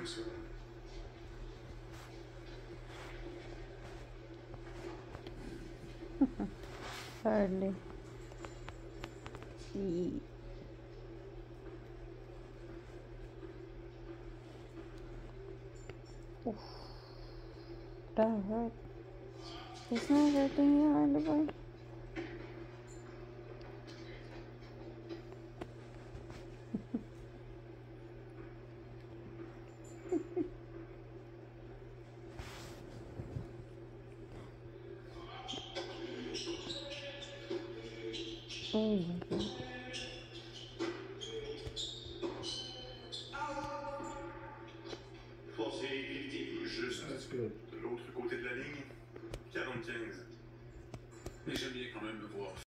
une seconde. Hardly. See. Oof. That hurt. It's not hurting you, Oliver. Oh my god. Passez effectif juste de l'autre côté de la ligne. 45. Mais j'aime bien quand même me voir